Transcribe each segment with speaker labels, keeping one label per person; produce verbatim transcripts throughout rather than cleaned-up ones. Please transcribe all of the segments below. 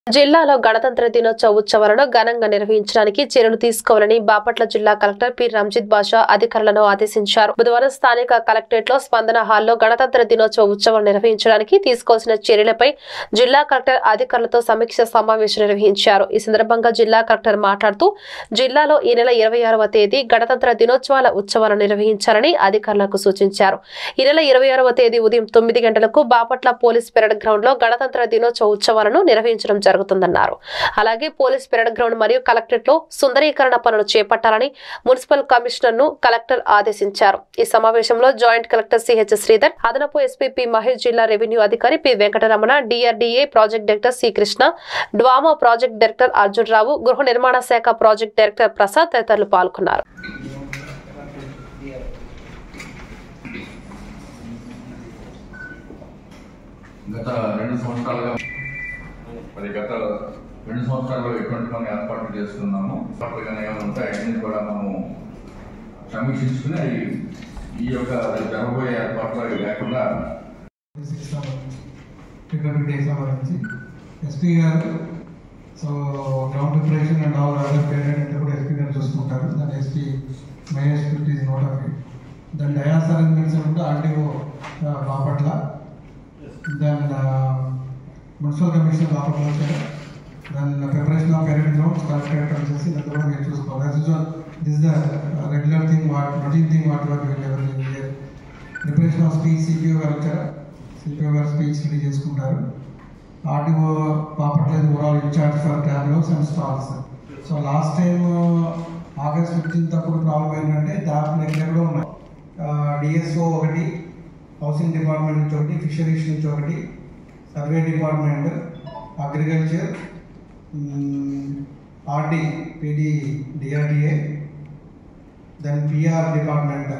Speaker 1: జిల్లాలో గణతంత్ర దినోత్సవ ఉత్సవాలను ఘనంగా నిర్వహించడానికి చర్యలు తీసుకోవాలని బాపట్ల జిల్లా కలెక్టర్ పి రంజిత్ బాషా అధికారులను ఆదేశించారు. బుధవారం స్థానిక కలెక్టరేట్ లో స్పందన హాల్లో గణతంత్ర దినోత్సవ ఉత్సవాలు నిర్వహించడానికి తీసుకోవాల్సిన చర్యలపై జిల్లా కలెక్టర్ అధికారులతో సమీక్ష సమావేశం నిర్వహించారు. ఈ సందర్భంగా జిల్లా కలెక్టర్ మాట్లాడుతూ జిల్లాలో ఈ నెల ఇరవై ఆరవ తేదీ గణతంత్ర దినోత్సవాల ఉత్సవాలను నిర్వహించాలని అధికారులకు సూచించారు. ఈ నెల ఇరవై ఆరవ తేదీ ఉదయం తొమ్మిది గంటలకు బాపట్ల పోలీస్ పెరేడ్ గ్రౌండ్ లో గణతంత్ర దినోత్సవ ఉత్సవాలను నిర్వహించడం జరుగుతుందన్నారు. అలాగే పోలీస్ పెరేడ్ గ్రౌండ్ మరియు కలెక్టరేట్ లో సుందరీకరణ పనులు చేపట్టాలని మున్సిపల్ కమిషనర్ ను కలెక్టర్ ఆదేశించారు. ఈ సమావేశంలో జాయింట్ కలెక్టర్ సిహెచ్ శ్రీధర్, అదనపు ఎస్పీ పి మహేష్, జిల్లా రెవెన్యూ అధికారి P Venkataramana, DRDA project director C Krishna, DWMA project director Arjun Rao, గృహ నిర్మాణ శాఖ ప్రాజెక్ట్ డైరెక్టర్ ప్రసాద్ తదితరులు పాల్గొన్నారు.
Speaker 2: గత రెండు సంవత్సరాలుగా మరి గత రెండు సంవత్సరాల్లో ఎటువంటి మనం ఏర్పాట్లు చేస్తున్నాము. ఏమైనా ఏమైనా ఉంటాయి అన్ని కూడా మనము సమీక్షించుకుని ఈ యొక్క జరగబోయే ఏర్పాట్లు లేకుండా
Speaker 3: ఎస్పీ గారు so ground preparation and all other parent అంటే కూడా ఎస్పీ గారు చూసుకుంటారు. దాని SP Mahesh fifty note of it. దాని డయాస్ అరేంజ్మెంట్స్ ఉంటే RTO Bapatla, then municipal commissioner Bapatla వచ్చారు. దాని preparation of parent grounds collectorate వచ్చేసి దాన్ని కూడా మీరు చూసుకోవాలి. This the regular thing what routine thing what what preparation of speech CPO గారు వచ్చారు. సిపిఓ గారు స్పీచ్ రెడీ చేసుకుంటారు. RTO Bapatla overall in charge for ట్యాబ్లోస్ and stalls. So last time August fifteenth అప్పుడు ప్రాబ్లం ఏంటంటే దాంట్లో ఎక్కడెక్కడో ఉన్నాయి. డిఎస్ఓ ఒకటి, హౌసింగ్ డిపార్ట్మెంట్ నుంచి ఒకటి, ఫిషరీస్ నుంచి ఒకటి, survey department, agriculture, RD PD DRDA, then PR department,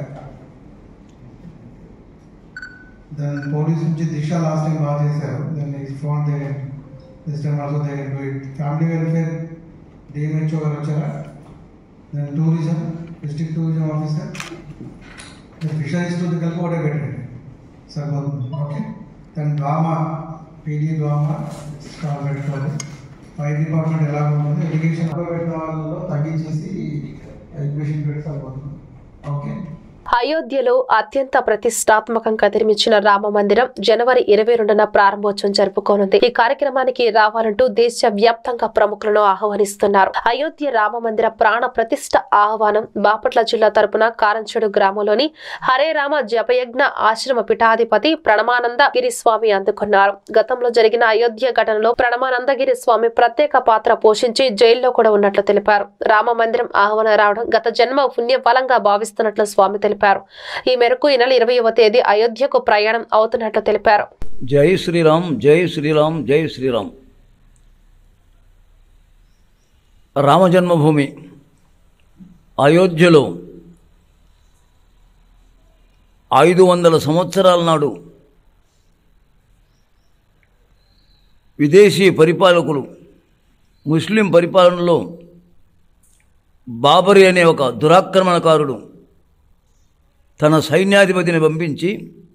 Speaker 3: then police నుంచి దిశ లాస్ట్ టైం బాగా చేశారు. Then phone they this time also they do it. Family welfare DMHO గారు వచ్చారా. Then tourism district tourism officer, fisheries తో కలిపి ఒకటే పెట్టండి సరిపోతుంది. Okay. Then drama PD drama stall పెట్టుకోవాలి. ఫైర్ డిపార్ట్మెంట్ ఎలా ఉంటుంది, ఎడ్యుకేషన్ పెట్టిన వాళ్ళలో తగ్గించేసి ఎడ్యుకేషన్ పెట్టి సరిపోతుంది. ఓకే.
Speaker 1: అయోధ్యలో అత్యంత ప్రతిష్టాత్మకంగా నిర్మించిన రామ మందిరం జనవరి ఇరవై రెండున ప్రారంభోత్సవం జరుపుకోనుంది. ఈ కార్యక్రమానికి రావాలంటూ దేశ వ్యాప్తంగా ప్రముఖులను ఆహ్వానిస్తున్నారు. అయోధ్య రామ మందిర ప్రాణ ప్రతిష్ఠ ఆహ్వానం బాపట్ల జిల్లా తరపున కారంచెడు గ్రామంలోని హరే రామ జపయజ్ఞ ఆశ్రమ పీఠాధిపతి ప్రణమానందగిరి స్వామి అందుకున్నారు. గతంలో జరిగిన అయోధ్య ఘటనలో ప్రణమానందగిరి స్వామి ప్రత్యేక పాత్ర పోషించి జైల్లో కూడా ఉన్నట్లు తెలిపారు. రామ మందిరం ఆహ్వానం రావడం గత జన్మ పుణ్య ఫలంగా భావిస్తున్నట్లు స్వామి తెలిపారు. ఈ మేరకు ఈ నెల ఇరవైవ తేదీ అయోధ్యకు ప్రయాణం అవుతున్నట్లు తెలిపారు.
Speaker 4: జై శ్రీరామ్, జై శ్రీరామ్, జై శ్రీరామ్. రామజన్మభూమి అయోధ్యలో ఐదు వందల సంవత్సరాల నాడు విదేశీ పరిపాలకులు ముస్లిం పరిపాలనలో బాబరి అనే ఒక దురాక్రమణకారుడు తన సైన్యాధిపతిని పంపించి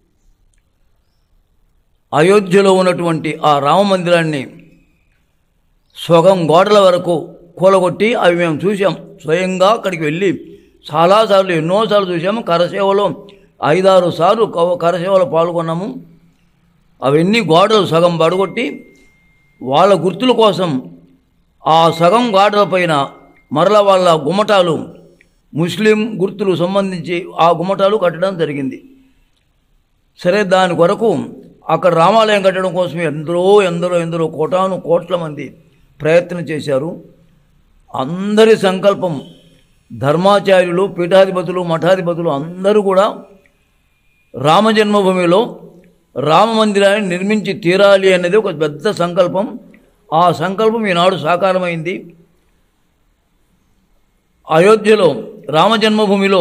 Speaker 4: అయోధ్యలో ఉన్నటువంటి ఆ రామ మందిరాన్ని సగం గోడల వరకు కూలగొట్టి, అవి మేము చూసాం. స్వయంగా అక్కడికి వెళ్ళి చాలాసార్లు ఎన్నోసార్లు చూసాము. కరసేవలో ఐదారు సార్లు కరసేవలో పాల్గొన్నాము. అవన్నీ గోడలు సగం పడగొట్టి వాళ్ళ గుర్తుల కోసం ఆ సగం గోడల పైన మరల వాళ్ళ గుమ్మటాలు, ముస్లిం గుర్తులు సంబంధించి ఆ గుమ్మటాలు కట్టడం జరిగింది. సరే, దాని కొరకు అక్కడ రామాలయం కట్టడం కోసం ఎందరో ఎందరో ఎందరో కోటాను కోట్ల మంది ప్రయత్నం చేశారు. అందరి సంకల్పం, ధర్మాచార్యులు, పీఠాధిపతులు, మఠాధిపతులు అందరూ కూడా రామజన్మభూమిలో రామ మందిరాన్ని నిర్మించి తీరాలి అనేది ఒక పెద్ద సంకల్పం. ఆ సంకల్పం ఈనాడు సాకారమైంది. అయోధ్యలో రామజన్మభూమిలో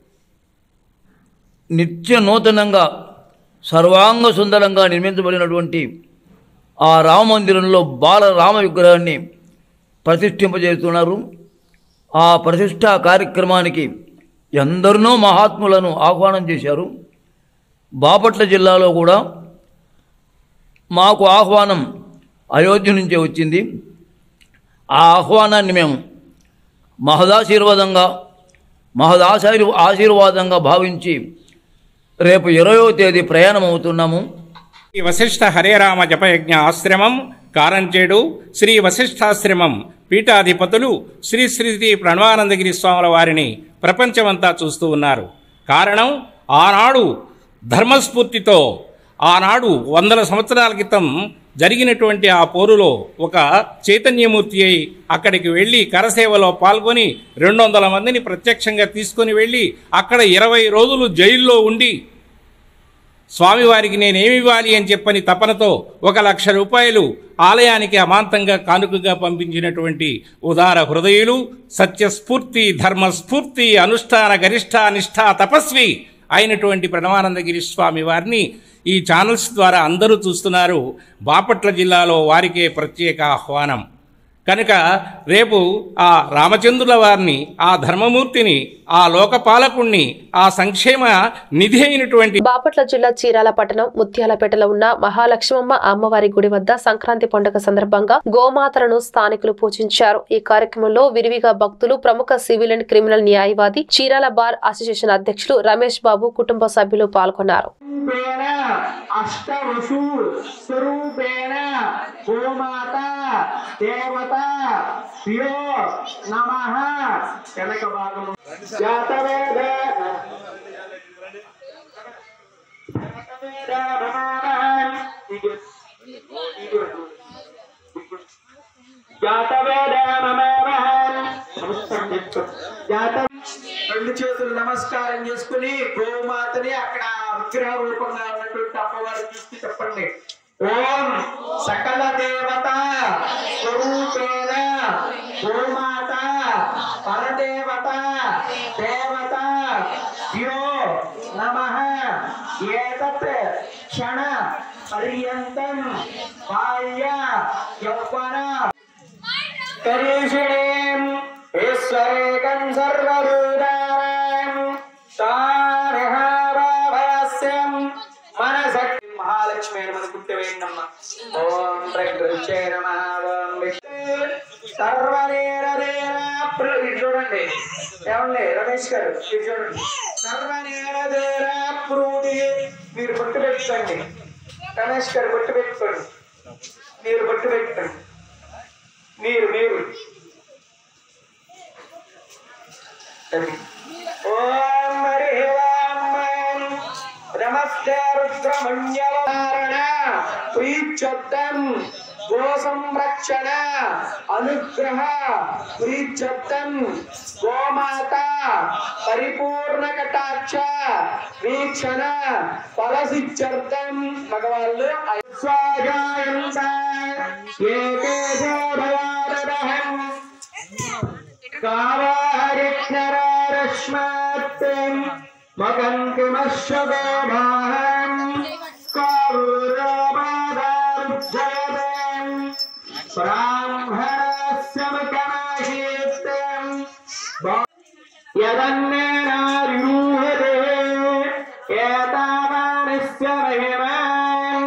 Speaker 4: నిత్య నూతనంగా సర్వాంగ సుందరంగా నిర్మించబడినటువంటి ఆ రామ మందిరంలో బాల రామ విగ్రహాన్ని ప్రతిష్ఠింపజేస్తున్నారు. ఆ ప్రతిష్ఠా కార్యక్రమానికి ఎందరినో మహాత్ములను ఆహ్వానం చేశారు. బాపట్ల జిల్లాలో కూడా మాకు ఆహ్వానం అయోధ్య నుంచే వచ్చింది. ఆ ఆహ్వానాన్ని మేము మహదాశీర్వాదంగా మహదాశీర్ ఆశీర్వాదంగా భావించి రేపు ఇరవయో తేదీ ప్రయాణం అవుతున్నాము.
Speaker 5: శ్రీ వశిష్ఠ హరేరామ జపయజ్ఞ ఆశ్రమం కారంచేడు శ్రీ వశిష్ఠాశ్రమం పీఠాధిపతులు శ్రీ శ్రీ శ్రీ ప్రణవానందగిరి స్వాముల వారిని ప్రపంచమంతా చూస్తూ ఉన్నారు. కారణం, ఆనాడు ధర్మస్ఫూర్తితో ఆనాడు వందల సంవత్సరాల క్రితం జరిగినటువంటి ఆ పోరులో ఒక చైతన్యమూర్తి అయి అక్కడికి వెళ్ళి కరసేవలో పాల్గొని రెండు వందల మందిని ప్రత్యక్షంగా తీసుకొని వెళ్ళి అక్కడ ఇరవై రోజులు జైల్లో ఉండి స్వామివారికి నేనేమివ్వాలి అని చెప్పని తపనతో ఒక లక్ష రూపాయలు ఆలయానికి అమాంతంగా కానుకగా పంపించినటువంటి ఉదార హృదయులు, సత్యస్ఫూర్తి, ధర్మస్ఫూర్తి, అనుష్ఠాన గరిష్ట నిష్ఠా తపస్వి అయినటువంటి ప్రణవానందగిరి స్వామి వారిని ఈ ఛానల్స్ ద్వారా అందరూ చూస్తున్నారు. బాపట్ల జిల్లాలో వారికే ప్రత్యేక ఆహ్వానం కనుక రేపు ఆ రామచంద్రుల వారిని, ఆ ధర్మమూర్తిని, ఆ లోకపాలకుణ్ణి, ఆ సంక్షేమ నిధి అయినటువంటి
Speaker 1: బాపట్ల జిల్లా చీరాల పట్టణం ముత్యాలపేటలో ఉన్న మహాలక్ష్మమ్మ అమ్మవారి గుడి వద్ద సంక్రాంతి పండుగ సందర్భంగా గోమాతలను స్థానికులు పూజించారు. ఈ కార్యక్రమంలో విరివిగా భక్తులు, ప్రముఖ సివిల్ అండ్ క్రిమినల్ న్యాయవాది, చీరాల బార్ అసోసియేషన్ అధ్యక్షులు రమేష్ బాబు కుటుంబ సభ్యులు పాల్గొన్నారు.
Speaker 6: రెండు చేతులు నమస్కారం చేసుకుని గోమాతని అక్కడ విగ్రహ రూపంగా ఉన్నటువంటి అమ్మవారిని చూసి చెప్పండి. ఓం సకల దేవత స్వరూపేణ గోమాత పరదేవత దేవత యో నమః ఏతత్ క్షణ పర్యంతం బాల్య యౌవన కరీషిణీం ఈశ్వరేకం సర్వభూతానాం తారహారాభస్యం మనసక్తి మహాలక్ష్మి అని మనకుంటే వేయండమ్మ. ఓం ప్రకృత్యై నమః. ఓం సర్వనేరదేరా చూడండి, ఏమండి రమేష్ గారు ఇది చూడండి. సర్వనేరదేరా ప్రూది మీరు బొట్టు పెట్టుకోండి. రమేష్ గారు బొట్టు పెట్టుకోండి, మీరు బొట్టు పెట్టుకోండి. మీరు మీరు ఓం హరి ఓం నమస్తే రుద్రమణ్యవారణ ప్రీత్యర్థం గో సంరక్షణ అనుగ్రహ ప్రీత్యర్థం గోమాత పరిపూర్ణ కటాక్ష వీక్షణ ఫలసిత్యర్థం మగవాళ్ళు స్వాగాయంత ఏకేశో భవారదహం కావారిజ్ఞరారశ్మాత్తం మకంకిమశ్వగోభాహం కౌరవాదారుజ్జయతం బ్రాహ్మణస్య ముఖమాహీత్తం యదన్నేనారిరూహతే ఏతావానస్య మహిమాం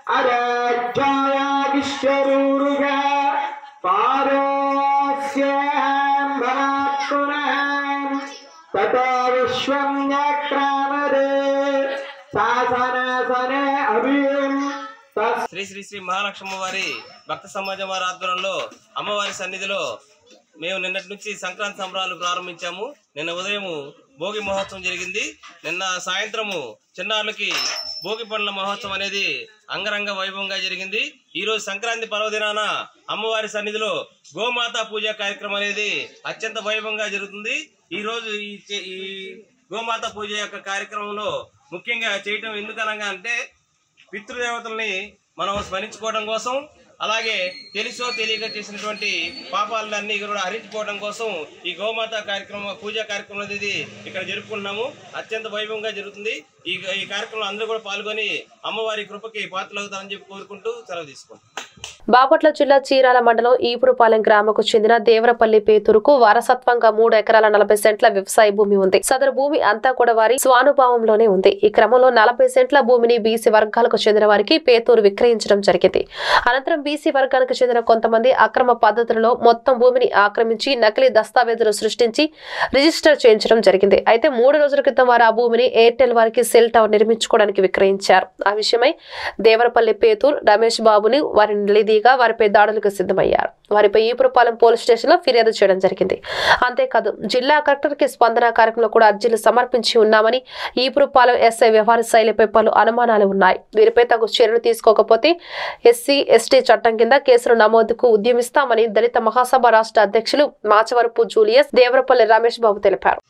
Speaker 6: అరాజ్యాయాగిశ్వరూరుగా పారోస్యాం భవాత్పునః తతో విశ్వం యక్రామదే శాసనాసనే అభిం.
Speaker 7: శ్రీ శ్రీ శ్రీ మహాలక్ష్మ వారి భక్త సమాజం వారి ఆధ్వర్యంలో అమ్మవారి సన్నిధిలో మేము నిన్నటి నుంచి సంక్రాంతి సంబరాలు ప్రారంభించాము. నిన్న ఉదయం భోగి మహోత్సవం జరిగింది. నిన్న సాయంత్రము చిన్నారులకి భోగి పండ్ల మహోత్సవం అనేది అంగరంగ వైభవంగా జరిగింది. ఈరోజు సంక్రాంతి పర్వదినాన అమ్మవారి సన్నిధిలో గోమాత పూజ కార్యక్రమం అనేది అత్యంత వైభవంగా జరుగుతుంది. ఈరోజు ఈ గోమాత పూజ యొక్క కార్యక్రమంలో ముఖ్యంగా చేయటం ఎందుకనగా అంటే పితృదేవతల్ని మనం స్మరించుకోవడం కోసం, అలాగే తెలుసో తెలియక చేసినటువంటి పాపాలన్నీ కూడా హరించుకోవడం కోసం ఈ గోమాత కార్యక్రమం పూజా కార్యక్రమం అనేది ఇక్కడ జరుపుకుంటున్నాము. అత్యంత వైభవంగా జరుగుతుంది. ఈ ఈ కార్యక్రమంలో అందరూ కూడా పాల్గొని అమ్మవారి కృపకి పాత్రలవుతారని చెప్పి కోరుకుంటూ సెలవు తీసుకుంటాం.
Speaker 1: బాపట్ల జిల్లా చీరాల మండలం ఈపురుపాలెం గ్రామకు చెందిన దేవరపల్లి పేతూరుకు వారసత్వంగా మూడు ఎకరాల నలభై సెంట్ల వ్యవసాయ భూమి ఉంది. సదరు భూమి అంతా కూడా వారి స్వానుభావంలోనే ఉంది. ఈ క్రమంలో నలభై సెంట్ల భూమిని బీసీ వర్గాలకు చెందిన వారికి పేతూరు విక్రయించడం జరిగింది. అనంతరం బీసీ వర్గానికి చెందిన కొంతమంది అక్రమ పద్ధతులలో మొత్తం భూమిని ఆక్రమించి నకిలీ దస్తావేజులు సృష్టించి రిజిస్టర్ చేయించడం జరిగింది. అయితే మూడు రోజుల క్రితం వారు ఆ భూమిని ఎయిర్టెల్ వారికి సెల్ టవర్ నిర్మించుకోవడానికి విక్రయించారు. ఆ విషయమై దేవరపల్లి పేతూరు రమేష్ బాబుని వారి నిలదీగా వారిపై దాడులకు సిద్ధమయ్యారు. వారిపై ఈపురపాలెం పోలీస్ స్టేషన్ లో ఫిర్యాదు చేయడం జరిగింది. అంతేకాదు జిల్లా కలెక్టర్ కి స్పందన కార్యక్రమంలో కూడా అర్జీలు సమర్పించి ఉన్నామని, ఈపురపాలెం ఎస్ఐ వ్యవహార శైలిపై పలు అనుమానాలు ఉన్నాయి. వీరిపై తగు చర్యలు తీసుకోకపోతే ఎస్సీ ఎస్టీ చట్టం కింద కేసులు నమోదుకు ఉద్యమిస్తామని దళిత మహాసభ రాష్ట్ర అధ్యక్షులు మాచవరపు జూలియస్ దేవరపల్లి రమేష్ బాబు తెలిపారు.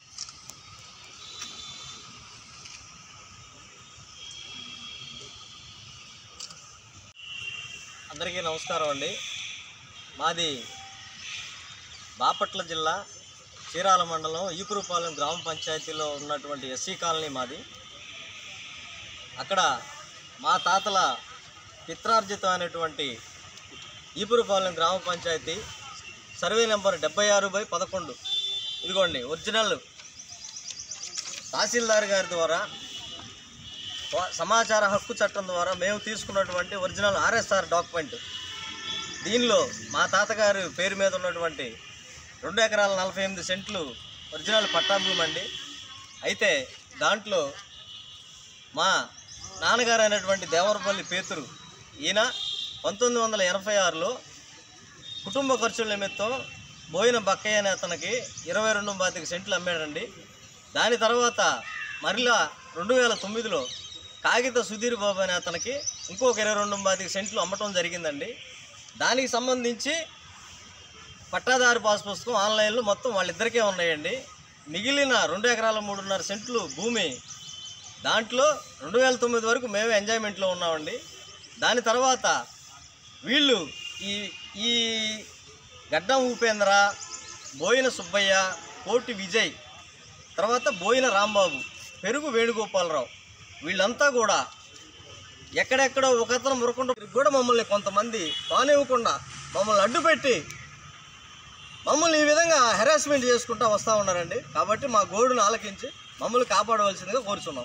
Speaker 8: అందరికీ నమస్కారం అండి. మాది బాపట్ల జిల్లా చీరాల మండలం ఈపురుపాలెం గ్రామ పంచాయతీలో ఉన్నటువంటి ఎస్సీ కాలనీ మాది. అక్కడ మా తాతల పిత్రార్జితం అనేటువంటి ఈపురుపాలెం గ్రామ పంచాయతీ సర్వే నెంబర్ డెబ్బై ఆరు బై పదకొండు ఇదిగోండి ఒరిజినల్ తహసీల్దార్ గారి ద్వారా సమాచార హక్కు చట్టం ద్వారా మేము తీసుకున్నటువంటి ఒరిజినల్ ఆర్ఎస్ఆర్ డాక్యుమెంట్. దీనిలో మా తాతగారి పేరు మీద ఉన్నటువంటి రెండు ఎకరాల నలభై ఎనిమిది సెంట్లు ఒరిజినల్ పట్టా భూమి అండి. అయితే దాంట్లో మా నాన్నగారు అయినటువంటి దేవరపల్లి పేతురు ఈయన పంతొమ్మిది వందల ఎనభై ఆరులో కుటుంబ ఖర్చుల నిమిత్తం బోయిన బక్కయ్య అనే అతనికి ఇరవై రెండు పాతిక సెంట్లు అమ్మాడండి. దాని తర్వాత మరలా రెండు వేల తొమ్మిదిలో కాగిత సుధీర్ బాబు అనే అతనికి ఇంకొక ఇరవై రెండు పాతిక సెంట్లు అమ్మటం జరిగిందండి. దానికి సంబంధించి పట్టాదారు పాస్ పుస్తకం ఆన్లైన్లో మొత్తం వాళ్ళిద్దరికే ఉన్నాయండి. మిగిలిన రెండు ఎకరాల మూడున్నర సెంట్లు భూమి దాంట్లో రెండు వేల తొమ్మిది వరకు మేమే ఎంజాయ్మెంట్లో ఉన్నామండి. దాని తర్వాత వీళ్ళు ఈ ఈ గడ్డం ఉపేంద్ర, బోయిన సుబ్బయ్య, కోటి విజయ్, తర్వాత బోయిన రాంబాబు, పెరుగు వేణుగోపాలరావు వీళ్ళంతా కూడా ఎక్కడెక్కడో ఒకతను మురకుండా కూడా మమ్మల్ని కొంతమంది తానివ్వకుండా మమ్మల్ని అడ్డుపెట్టి మమ్మల్ని ఈ విధంగా హెరాస్మెంట్ చేసుకుంటూ వస్తూ ఉన్నారండి. కాబట్టి మా గోడును ఆలకించి మమ్మల్ని కాపాడవలసిందిగా కోరుచున్నాం.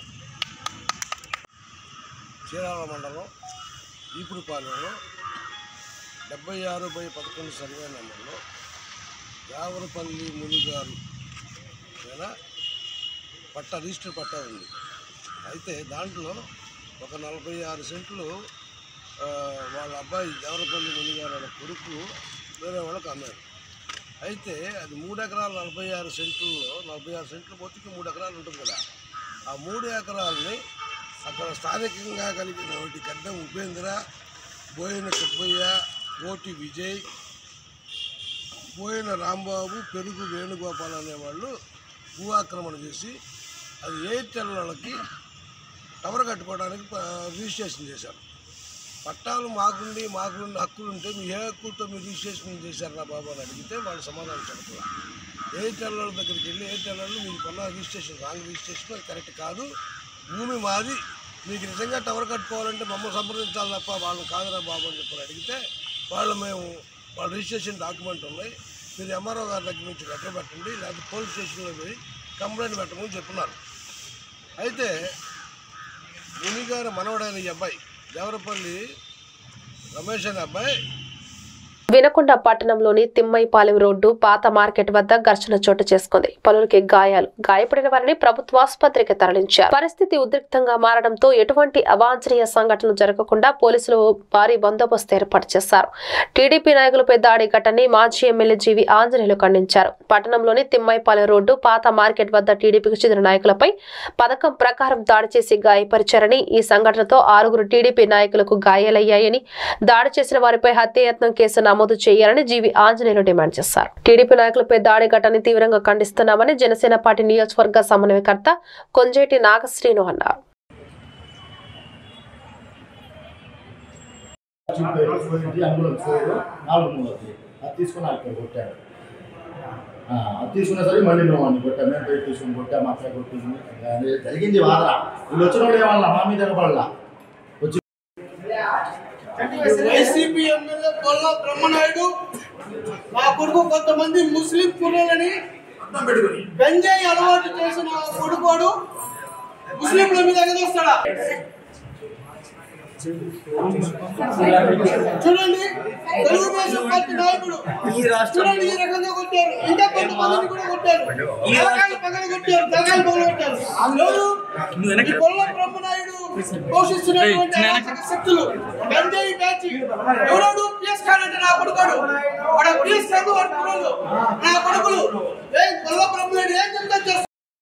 Speaker 9: చీరాల మండలం ఈపురుపాలెంలో డెబ్బై ఆరు బై పదకొండు సర్వే నెంబర్లో దేవరపల్లి మునిగారు మీద పట్ట రిజిస్టర్ పట్టా ఉంది. అయితే దాంట్లో ఒక నలభై ఆరు సెంట్లు వాళ్ళ అబ్బాయి దేవరపల్లి మునిగారు అనే కొడుకు వేరే వాళ్ళకి అమ్మారు. అయితే అది మూడు ఎకరాల నలభై ఆరు సెంట్లలో నలభై ఆరు సెంట్లు మొత్తికి మూడు ఎకరాలు ఉంటుంది కదా. ఆ మూడు ఎకరాలని అక్కడ స్థానికంగా కలిగిన ఒకటి గడ్డం ఉపేంద్ర, బోయిన సుబ్బయ్య, కోటి విజయ్, బోయిన రాంబాబు, పెరుగు వేణుగోపాల్ అనేవాళ్ళు భూ ఆక్రమణ చేసి అది ఎయిర్టెల్ వాళ్ళకి టవర్ కట్టుకోవడానికి రిజిస్ట్రేషన్ చేశారు. పట్టాలు మాకుండి మాకుండి హక్కులు ఉంటే మీ ఏ హక్కులతో మీరు రిజిస్ట్రేషన్ చేశారా బాబు అని అడిగితే వాళ్ళు సమాధానం చెప్పారు. ఎయిర్టెల్ వాళ్ళ దగ్గరికి వెళ్ళి ఎయిర్టెల్ వాళ్ళు మీరు కొన్న రిజిస్ట్రేషన్ రాంగ్ రిజిస్ట్రేషన్, అది కరెక్ట్ కాదు, భూమి మాది, మీకు నిజంగా టవర్ కట్టుకోవాలంటే మమ్మల్ని సంప్రదించాలి తప్ప వాళ్ళని కాదురా బాబు అని చెప్పని అడిగితే వాళ్ళు మేము వాళ్ళ రిజిస్ట్రేషన్ డాక్యుమెంట్ ఉన్నాయి, మీరు ఎంఆర్ఓ గారి దగ్గర నుంచి లెటర్ పెట్టండి, లేకపోతే పోలీస్ స్టేషన్లో పోయి కంప్లైంట్ పెట్టమని చెప్తున్నారు. అయితే మునిగారు మనవడైన ఈ అబ్బాయి దేవరపల్లి రమేష్ అనే అబ్బాయి
Speaker 1: వినకొండ పట్టణంలోని తిమ్మైపాలెం రోడ్డు పాత మార్కెట్ వద్ద ఘర్షణ చోటు చేసుకుంది. పలువురికి గాయాలు, గాయపడిన వారిని ప్రభుత్వ ఆసుపత్రికి తరలించారు. పరిస్థితి ఉద్రిక్తంగా మారడంతో ఎటువంటి అవాంఛనీయ సంఘటనలు జరగకుండా పోలీసులు భారీ బందోబస్తు ఏర్పాటు చేశారు. టీడీపీ నాయకులపై దాడి ఘటనని మాజీ ఎమ్మెల్యే జీవి ఆంజనేయులు ఖండించారు. పట్టణంలోని తిమ్మైపాలెం రోడ్డు పాత మార్కెట్ వద్ద టీడీపీకి చెందిన నాయకులపై పథకం ప్రకారం దాడి చేసి గాయపరిచారని, ఈ సంఘటనతో ఆరుగురు టీడీపీ నాయకులకు గాయాలయ్యాయని, దాడి చేసిన వారిపై హత్యాయత్నం కేసు నమోదు చేయాలని జీవి ఆంజనేయులు డిమాండ్ చేశారు. టీడీపీ నాయకులపై దాడి ఘటనని తీవ్రంగా ఖండిస్తున్నామని జనసేన పార్టీ నియోజకవర్గ సమన్వయకర్త కొంజేటి నాగశ్రీను అన్నారు.
Speaker 10: తీసుకున్నా సరే మళ్ళీ మేము అన్ని కొట్టాం, మేము పేరు తీసుకుని కొట్టాం, మా అక్కడ కొట్టింది జరిగింది వాదన. వీళ్ళు వచ్చినప్పుడు ఏమన్నా మా మీద పడలా, వచ్చి వైసీపీ ఎమ్మెల్యే
Speaker 11: కొల్ల బ్రహ్మనాయుడు మా కొడుకు కొంతమంది ముస్లిం కుర్రలని గంజాయి అలవాటు చేసిన కొడుకోడు ముస్లింల మీద ఎగదొస్తాడా? చూడండి, తెలుగుదేశం పార్టీ నాయకుడు చూడండి ఈ రకంగా కొట్టారు. ఇంకా కొంతమందిని కూడా కొట్టారు. తలకాయలు పగల కొట్టారు, తలకాయలు పగల కొట్టారు. ఎవరు? ఈ కొల్ల బ్రహ్మనాయుడు పోషిస్తున్నటువంటి అరాచక శక్తులు గంజాయి బ్యాచ్. ఎవరాడు? పిఎస్ ఖాన్ అంటే నా కొడుకోడు. వాడు పిఎస్ ఖాన్ పడుతున్నాడు. నా కొడుకులు ఏం కొల్ల బ్రహ్మనాయుడు ఏం చెప్తా చేస్తారు?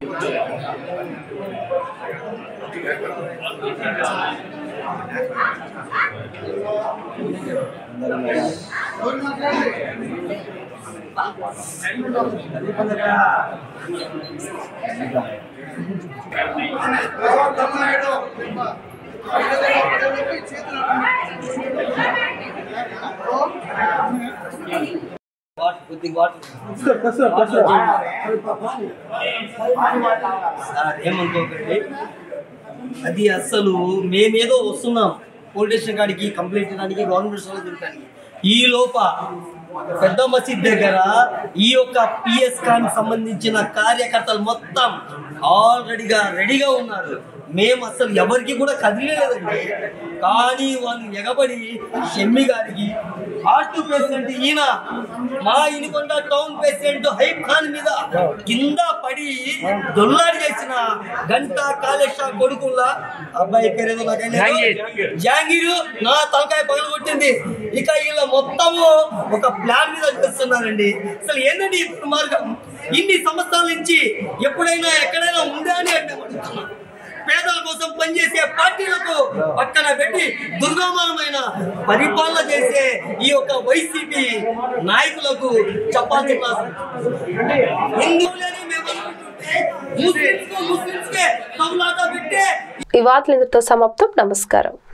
Speaker 8: ఏమనుకోకండి, అది అస్సలు మేమేదో వస్తున్నాం పోలీస్ స్టేషన్ కాడికి కంప్లైంట్ చేయడానికి, గవర్నమెంట్ స్కూల్ తింటానికి. ఈ లోప పెద్ద మసీద్ దగ్గర ఈ యొక్క పిఎస్ ఖాన్ సంబంధించిన కార్యకర్తలు మొత్తం ఆల్రెడీగా రెడీగా ఉన్నారు. మేము అసలు ఎవరికి కూడా కదిలేదండి. కానీ వాళ్ళు ఎగబడి షమ్మి గారికి ఆర్టు ప్రెసిడెంట్ ఈయన మా ఇనికొండ టౌన్ ప్రెసిడెంట్ హైప్ ఖాన్ మీద కింద పడి దొల్లాడి చేసిన గంటా కాళేశ్వర కొడుకుల్లా అబ్బాయి పేరేదో జహాంగీరు నా తలకాయ పగలు కొట్టింది. ఇక వీళ్ళ మొత్తము ఒక ప్లాన్ మీద చూస్తున్నారండి. అసలు ఏంటండి ఇప్పుడు మార్గం? ఇన్ని సంవత్సరాల నుంచి ఎప్పుడైనా ఎక్కడైనా ఉందా అని అంటే అడుగుతున్నా. పేదల కోసం పనిచేసే పార్టీలకు పక్కన పెట్టి దుర్గమానమైన పరిపాలన చేసే ఈ యొక్క వైసీపీ నాయకులకు చెప్పాల్సిన హిందువులని మేము అనుకుంటుంటే ముస్లింస్ ముస్లింస్కే కౌలాట పెట్టే.
Speaker 1: ఈ వార్తలు ఇంతటితో సమాప్తం. నమస్కారం.